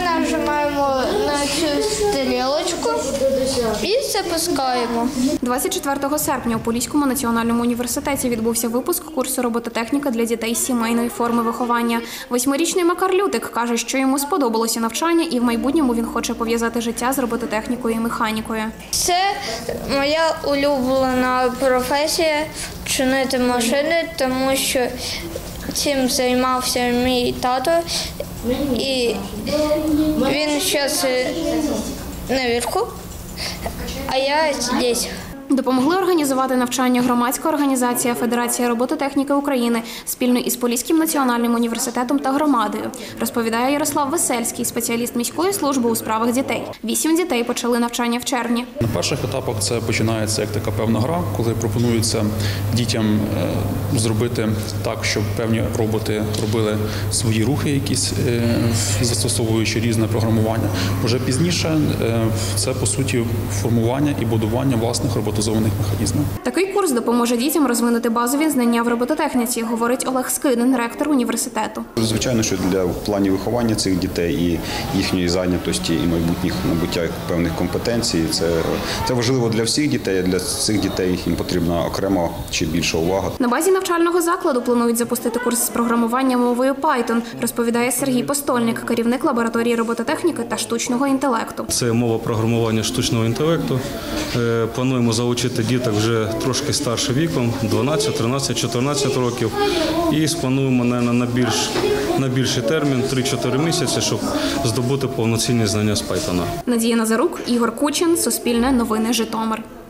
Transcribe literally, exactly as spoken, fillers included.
нажимаємо на цю стрілочку і запускаємо. двадцять четвертого серпня у Поліському національному університеті відбувся випуск курсу робототехніка для дітей сімейної форми виховання. Восьмирічний Макар Лютик каже, що йому сподобалося навчання і в майбутньому він хоче пов'язати життя з робототехнікою і механікою. Це моя улюблена професія – чинити машини, тому що цим займався мій тато, і він зараз наверху, а я тут. Допомогли організувати навчання громадська організація Федерація робототехніки України спільно із Поліським національним університетом та громадою, розповідає Ярослав Весельський, спеціаліст міської служби у справах дітей. Вісім дітей почали навчання в червні. На перших етапах це починається як така певна гра, коли пропонується дітям зробити так, щоб певні роботи робили свої рухи якісь, застосовуючи різне програмування. Уже пізніше це, по суті, формування і будування власних роботизованих механізмів. Такий курс допоможе дітям розвинути базові знання в робототехніці, говорить Олег Скидин, ректор університету. Звичайно, що для в плані виховання цих дітей і їхньої зайнятості, і майбутніх набуття певних компетенцій, це, це важливо для всіх дітей, а для цих дітей їм потрібна окрема чи більша увага. На базі навчального закладу планують запустити курс з програмування мовою Python, розповідає Сергій Постольник, керівник лабораторії робототехніки та штучного інтелекту. Це мова програмування штучного інтелекту. Плануємо залучити діток вже трошки старше віком, дванадцять, тринадцять, чотирнадцять років. І сплануємо, мабуть, на, більш, на більший термін, три-чотири місяці, щоб здобути повноцінні знання з Python. Надія Назарук, Ігор Кучин, Суспільне новини, Житомир.